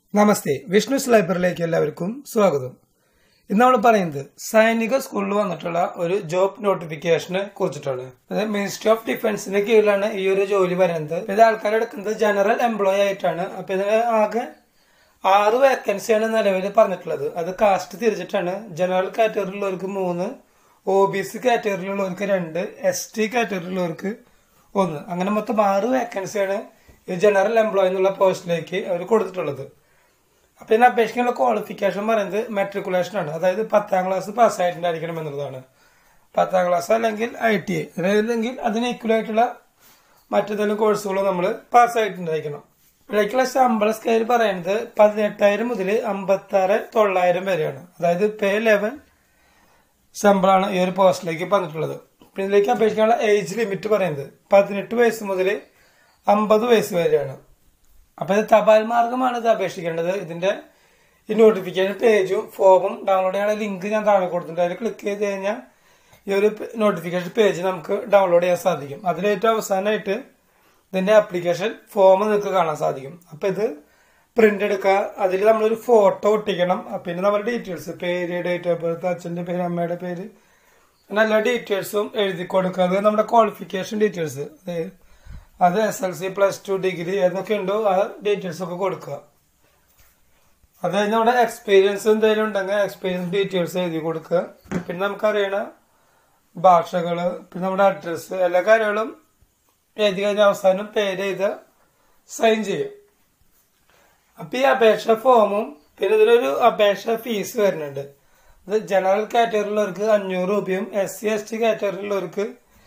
നമസ്തേ, വിഷ്ണുസ് ലൈബ്രറിയിലേക്ക് എല്ലാവർക്കും സ്വാഗതം. ഇന്ന് നമ്മൾ പറയുന്നത് സൈനിക സ്കൂളിൽ വന്നിട്ടുള്ള ഒരു ജോബ് നോട്ടിഫിക്കേഷനെ കുറിച്ചിട്ടാണ്. അതായത് മിനിസ്ട്രി ഓഫ് ഡിഫൻസിന് കീഴിലാണ് ഈ ഒരു ജോലി വരുന്നത്. ഇത് ആൾക്കാരെടുക്കുന്നത് ജനറൽ എംപ്ലോയി ആയിട്ടാണ്. അപ്പൊ ഇതിന് ആകെ 6 വേക്കൻസിയാണ് നിലവിൽ പറഞ്ഞിട്ടുള്ളത്. അത് കാസ്റ്റ് തിരിച്ചിട്ടാണ്. ജനറൽ കാറ്റഗറിയിലുള്ളവർക്ക് 3, OBC കാറ്റഗറിയിലുള്ളവർക്ക് 2, ST കാറ്റഗറിയിലുള്ളവർക്ക് 1, അങ്ങനെ മൊത്തം 6 വേക്കൻസിയാണ് ഈ ജനറൽ എംപ്ലോയി എന്നുള്ള പോസ്റ്റിലേക്ക് അവർ കൊടുത്തിട്ടുള്ളത്. അപ്പൊ ഇതിന് അപേക്ഷിക്കാനുള്ള ക്വാളിഫിക്കേഷൻ പറയുന്നത് മെട്രിക്കുലേഷൻ ആണ്. അതായത് 10ാം ക്ലാസ് പാസ്സായിട്ടുണ്ടായിരിക്കണം എന്നുള്ളതാണ്. 10ാം ക്ലാസ് അല്ലെങ്കിൽ ITI അല്ലെങ്കിൽ അതിന് ഈക്വൽ ആയിട്ടുള്ള മറ്റേതെങ്കിലും കോഴ്സുകൾ നമ്മൾ പാസ്സായിട്ടുണ്ടായിരിക്കണം. ഇവിടേക്കുള്ള ശമ്പള സ്കെയിൽ പറയുന്നത് 18,000 മുതൽ 56,900 വരെയാണ്. അതായത് പേ ലെവൽ ശമ്പളമാണ് ഈ ഒരു പോസ്റ്റിലേക്ക് പറഞ്ഞിട്ടുള്ളത്. പിന്നെ ഇതിലേക്ക് അപേക്ഷിക്കാനുള്ള ഏജ് ലിമിറ്റ് പറയുന്നത് 18 വയസ്സ് മുതൽ 50 വയസ്സ് വരെയാണ്. അപ്പൊ ഇത് തപാൽ മാർഗമാണ് ഇത് അപേക്ഷിക്കേണ്ടത്. ഇതിന്റെ ഈ നോട്ടിഫിക്കേഷൻ പേജും ഫോമും ഡൗൺലോഡ് ചെയ്യാനുള്ള ലിങ്ക് ഞാൻ താഴെ കൊടുത്തിട്ടുണ്ട്. അതിൽ ക്ലിക്ക് ചെയ്ത് കഴിഞ്ഞാൽ ഈ ഒരു നോട്ടിഫിക്കേഷൻ പേജ് നമുക്ക് ഡൗൺലോഡ് ചെയ്യാൻ സാധിക്കും. അതിലേറ്റവും അവസാനമായിട്ട് ഇതിന്റെ ആപ്ലിക്കേഷൻ ഫോം നിങ്ങൾക്ക് കാണാൻ സാധിക്കും. അപ്പൊ ഇത് പ്രിന്റ് എടുക്കുക, അതിൽ നമ്മളൊരു ഫോട്ടോ ഒട്ടിക്കണം. പിന്നെ നമ്മുടെ ഡീറ്റെയിൽസ്, പേര്, ഡേറ്റ് ഓഫ് ബർത്ത്, അച്ഛന്റെ പേര്, അമ്മയുടെ പേര്, എല്ലാ ഡീറ്റെയിൽസും എഴുതി കൊടുക്കുക. അത് നമ്മുടെ ക്വാളിഫിക്കേഷൻ ഡീറ്റെയിൽസ്, അത് SSLC, +2, ഡിഗ്രി ഏതൊക്കെ ഉണ്ടോ ആ ഡീറ്റെയിൽസ് ഒക്കെ കൊടുക്കുക. അത് കഴിഞ്ഞ് നമ്മുടെ എക്സ്പീരിയൻസ് എന്തെങ്കിലും ഉണ്ടെങ്കിൽ എക്സ്പീരിയൻസ് ഡീറ്റെയിൽസ് എഴുതി കൊടുക്കുക. പിന്നെ നമുക്കറിയണ ഭാഷകള്, പിന്നെ നമ്മുടെ അഡ്രസ്സ്, എല്ലാ കാര്യങ്ങളും എഴുതി കഴിഞ്ഞ അവസാനം പേര് എഴുതുക, സൈൻ ചെയ്യും. അപ്പൊ ഈ അപേക്ഷ ഫോമും പിന്നെ ഇതിലൊരു അപേക്ഷ ഫീസ് വരുന്നുണ്ട്. അത് ജനറൽ കാറ്റഗറിയിലുള്ളവർക്ക് 500 രൂപയും SC ST കാറ്റഗറിയിലുള്ളവർക്ക്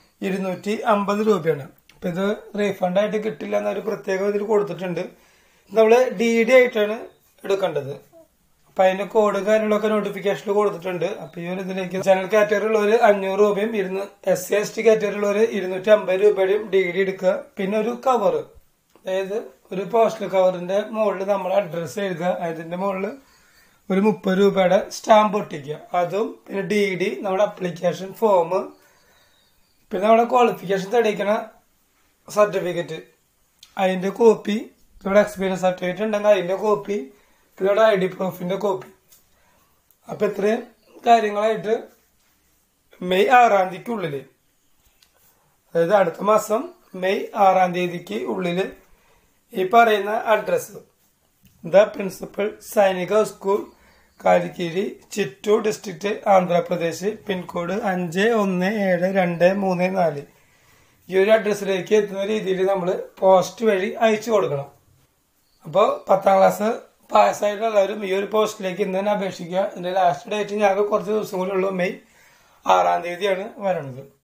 250 രൂപയാണ്. അപ്പൊ ഇത് റീഫണ്ട് ആയിട്ട് കിട്ടില്ല എന്നൊരു പ്രത്യേകം ഇതിൽ കൊടുത്തിട്ടുണ്ട്. നമ്മള് DD ആയിട്ടാണ് എടുക്കേണ്ടത്. അപ്പൊ അതിന്റെ കോഡ് കാര്യങ്ങളൊക്കെ നോട്ടിഫിക്കേഷനിൽ കൊടുത്തിട്ടുണ്ട്. അപ്പൊ ഈ ഒരു ഇതിലേക്ക് ജനറൽ കാറ്റഗറി ഉള്ളവര് 500 രൂപയും SC ST കാറ്റഗറി ഉള്ളവര് 250 രൂപയുടെയും DD എടുക്കുക. പിന്നെ ഒരു കവർ, അതായത് ഒരു പോസ്റ്റൽ കവറിന്റെ മുകളിൽ നമ്മൾ അഡ്രസ് എഴുതുക. അതിന്റെ മുകളിൽ ഒരു 30 രൂപയുടെ സ്റ്റാമ്പ് ഒട്ടിക്കുക. അതും പിന്നെ DD, നമ്മുടെ അപ്ലിക്കേഷൻ ഫോം, പിന്നെ നമ്മുടെ ക്വാളിഫിക്കേഷൻ തെളിയിക്കണ സർട്ടിഫിക്കറ്റ്, അതിന്റെ കോപ്പി, ഇവിടെ എക്സ്പീരിയൻസ് സർട്ടിഫിക്കറ്റ് ഉണ്ടെങ്കിൽ അതിന്റെ കോപ്പി, പിന്നെ ഇവിടെ ID പ്രൂഫിന്റെ കോപ്പി. അപ്പൊ ഇത്രയും കാര്യങ്ങളായിട്ട് മെയ് 6-ാം തീയതിക്കുള്ളില്, അതായത് അടുത്ത മാസം മെയ് 6-ാം തീയതിക്ക് ഉള്ളില് ഈ പറയുന്ന address, the principal Sainik school, Kalikiri, Chittoor district, Andhra Pradesh, pin code 517234, ഈ ഒരു അഡ്രസ്സിലേക്ക് എത്തുന്ന രീതിയിൽ നമ്മൾ പോസ്റ്റ് വഴി അയച്ചു കൊടുക്കണം. അപ്പോൾ 10ാം ക്ലാസ് പാസ്സായിട്ടുള്ളവരും ഈ ഒരു പോസ്റ്റിലേക്ക് ഇന്ന് തന്നെ അപേക്ഷിക്കുക. ഇതിന്റെ ലാസ്റ്റ് ഡേറ്റ് ഞങ്ങൾക്ക് കുറച്ച് ദിവസം കൂടി ഉള്ളൂ. മെയ് 6-ാം തീയതിയാണ് വരണത്.